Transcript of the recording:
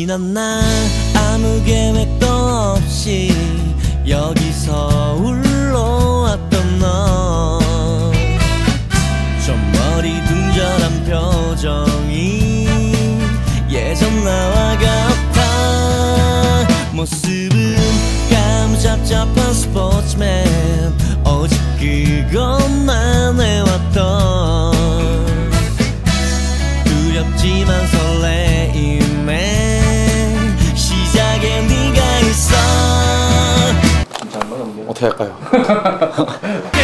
지난 날 아무 계획도 없이 여기 서울로 왔던 너, 좀 어리둥절한 표정이 예전 나와 같아. 모습은 감잡잡한 스포츠맨, 오직 그것만 해왔던 두렵지만 설레임에 시작에 네가 있어. 어떻게 할까요?